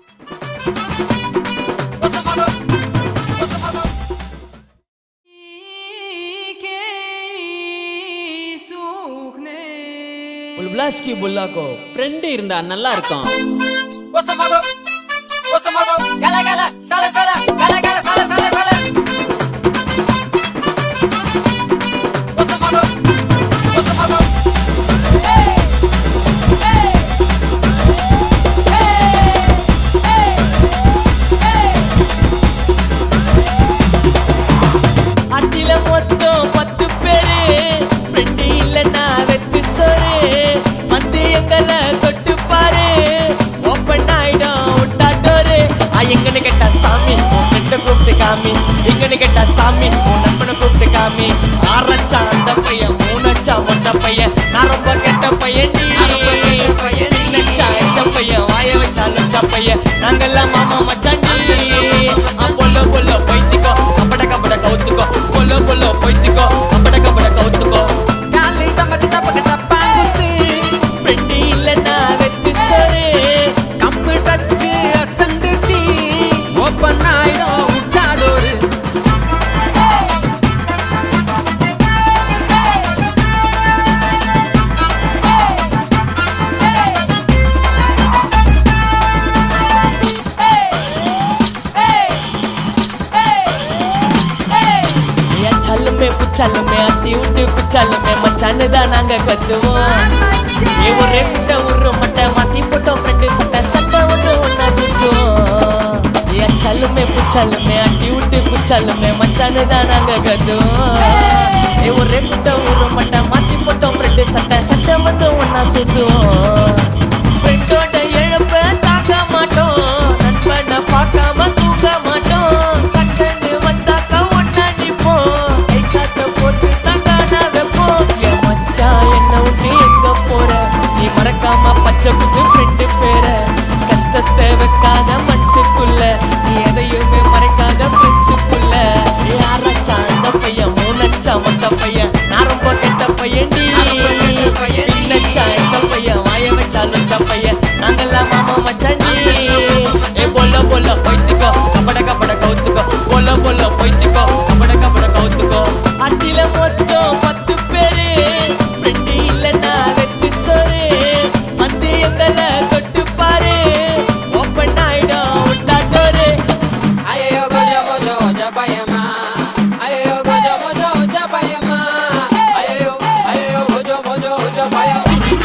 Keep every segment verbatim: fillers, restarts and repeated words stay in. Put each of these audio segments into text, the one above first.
बुलब्लास्की बुल्ला को फ्रेंड இருந்தா நல்லா இருக்கும் ஒசமகோ ஒசமகோ கல கல சல சல கல கல சல சல சல ஒசமகோ ஒசமகோ ஏய் ஏய் ஏய் ஏய் அட்டில மொத்தம் பத்து பேரு ஃப்ரெண்ட் இல்லனா வெத்து சோறு வந்து எங்கள தொட்டு பாரு ஓபன் ஆயிடும் உட்டா டோரு ஆ எங்கன்னு கேட்டா சாமி உன் ஃப்ரெண்ட கூப்பிட்டு காமி எங்கன்னு கேட்டா சாமி உன் நண்பனை கூப்பிட்டு காமி ஆறச்சா அந்த பையன் மூணச்சா ஒத்த பையன் நான் ரொம்ப கெட்ட பையன் நீ நச்சா எச்ச பையன் வாய வச்சா லச்சா பையன் நாங்கெல்லாம் மாமா மச்சாண்டி பொல்ல பொல்ல போய்த்திக்கோ கபட கபட கவுத்துக்கோ பொல்ல பொல்ல போய்த்திக்கோ கபட கபட கவுத்துக்கோ காலி தமக்கு தமக்கு தப்பாங்குது ஃப்ரெண்ட் இல்லனா வெத்து சோறு கம்பு டச்சு அசந்து சி ஓபன் ஆயிடும் உட்டாடோரு சல்லுமே புச்சல்லுமே அட்டி விட்டு குச்சல்லுமே மச்சான்னு தான் நாங்க கத்துவோம் ஏ ஒரே முட்டை உரு மட்டை மாத்தி போட்டோம் ஃப்ரெண்டு சட்டை சட்டை ஒன்று ஒன்னா சுத்துவோம் ஏ சல்லுமே புச்சல்லுமே அட்டி விட்டு குச்சல்லுமே மச்சான்னு தான் நாங்க கத்துவோம் ஏ ஒரே முட்டை உரு மட்டை மாத்தி போட்டோம் ஃப்ரெண்டு சட்டை சட்டை வந்து ஒன்னா சுத்துவோம் ஃப்ரெண்டோட இழப்ப தாக்க மாட்டோம் நண்பனை பார்க்காம தூக்க மாட்டோம் சட்டன்னு வந்தாக்கா ஒன்னா நிப்போம் கை காசை போட்டு தங்கானா வைப்போம் என் மச்சா என்ன விட்டு எங்க போற நீ மறக்காம பச்சை புட்டு ஃப்ரெண்டு பேர கஷ்டத்தை வைக்காத மனசுக்குள்ள நீ எதையுமே மறைக்காத ஃப்ரெண்ட்ஸுக்குள்ள யாரச்சா அந்த பையன் மூணச்சா மொத்த பையன் நான் ரொம்ப கெட்ட பையன் நீ பின்னச்சா எச்ச பையன் வாய வச்சா லச்சா பையன் நாங்கெல்லாம் மாமா மச்சாண்டி ஏ பொல்ல பொல்ல போய்த்திக்கோ கபட கபட கவுத்துக்கோ பொல்ல பொல்ல போய்த்திக்கோ கபட கபட கவுத்துக்கோ அட்டில மொத்தம் பத்து பேரு ஃப்ரெண்ட் இல்லனா வெத்து சோறு வந்து எங்கள தொட்டு பாரு ஓபன் ஆயிடும் உட்டா டோரு ஐயோ கோஜோ கோஜோ ஜபயமா ஐயோ கோஜோ கோஜோ ஜபயமா ஐயோ ஐயோ கோஜோ கோஜோ ஜபயமா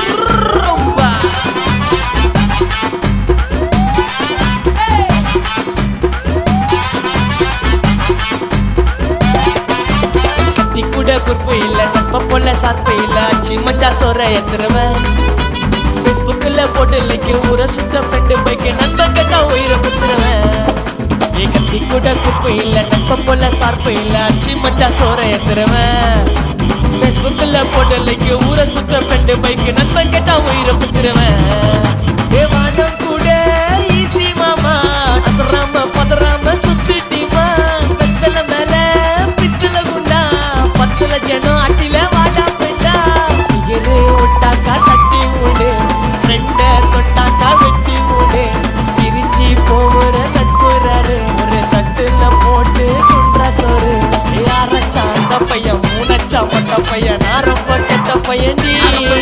கத்தி கூட குறுப்பு இல்ல நட்ப போல சார்பு இல்ல அச்சி மச்சா சோற எத்துருவன் பேஸ்புக்ல போட்டு லைக்கு ஊரை சுத்த ஃப்ரெண்டு பைக்கு நண்பன் கேட்டா உயிரை குத்துருவேன் ஏ கத்தி கூட குறுப்பு இல்ல நட்ப போல சார்பு இல்ல அச்சி மச்சா சோற எத்துருவேன் பேஸ்புக்ல போட்டு லைக்கு ஊரை சுத்த ஃப்ரெண்டு பைக்கு நண்பன் கேட்டா உயிரை குத்துருவேன் ஏ வானம் கூட ஈசி மாமா அதராம பதறாம சுத்திட்டிமா வெத்தல மேல பித்தல குண்டா பத்தல ஜனம் அட்டில வாடா பெண்டா இரு ஒட்டாக்கா தட்டி மூடு ரெண்ட தொட்டாக்கா வெட்டி மூடு பிரிஞ்சி போகிற நட்புறாரு ஒரு தட்டுல போட்டு குன்றா சோறு யாரச்சா அந்த பையன் மூணச்சா மொத்த பையன் நான் ரொம்ப கெட்ட பையன் நீ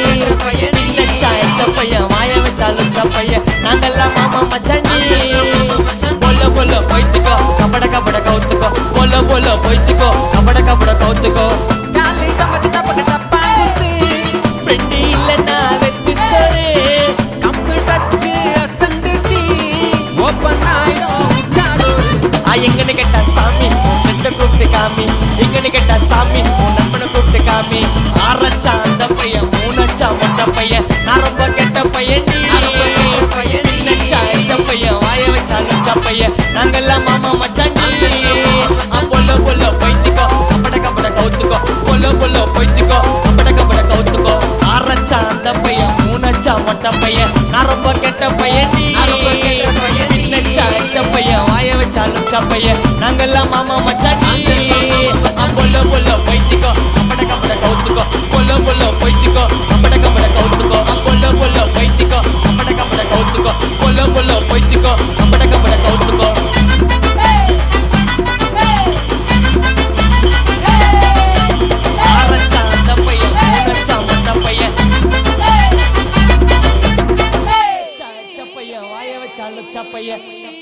பின்னச்சா எச்ச பையன் வாய வச்சா லச்சா பையன் நாங்கெல்லாம் மாமா மச்சாண்டி பொல்ல பொல்ல போய்த்திக்கோ கபட கபட கவுத்துக்கோ பொல்ல பொல்ல போய்த்திக்கோ கபட கபட கவுத்துக்கோ காலி தமக்கு தமக்கு தப்பாங்குது ஃப்ரெண்ட் இல்லனா வெத்து சோறு கம்பு டச்சு அசந்து சி ஓபன் ஆயிடும் உட்டாடோரு ஆ எங்கன்னு கேட்டா சாமி உன் ஃப்ரெண்ட கூப்பிட்டு காமி எங்கன்னு கேட்டா சாமி உன் நண்பனை கூப்பிட்டு காமி ஆறச்சா அந்த பையன் மூணச்சா ஒத்த பையன் நான் ரொம்ப கெட்ட பையன் நீ பின்னச்சா எச்ச பையன் வாய வச்சா லச்சா பையன் நாங்கெல்லாம் மாமா மச்சாண்டி பொல்ல பொல்ல போய்த்திக்கோ கபட கபட கவுத்துக்கோ பொல்ல பொல்ல போய்த்திக்கோ கபட கபட கவுத்துக்கோ ஆறச்சா அந்த பையன் மூணச்சா மொத்த பையன் நான் ரொம்ப கெட்ட பையன் நீ பின்னச்சா எச்ச பையன் வாய வச்சா லச்சா பையன் நாங்கெல்லாம் மாமா மச்சாண்டி பொல்ல பொல்ல போய்த்திக்கோ கபட கபட கவுத்துக்கோ பொல்ல பொல்ல போய்த்திக்கோ கபட கபட கவுத்துக்கோ பொல்ல பொல்ல போய்த்திக்கோ கபட கபட கவுத்துக்கோ பொல்ல பொல்ல போய்த்திக்கோ கபட வாய வச்சாலும் சப்பைய